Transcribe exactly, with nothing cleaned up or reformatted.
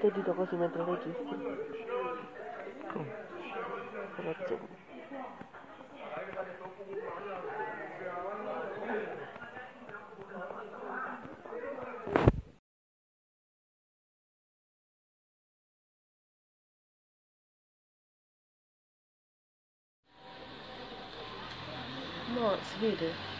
metto il dito così mentre registri. Come? Con lo zoom. No, si vede.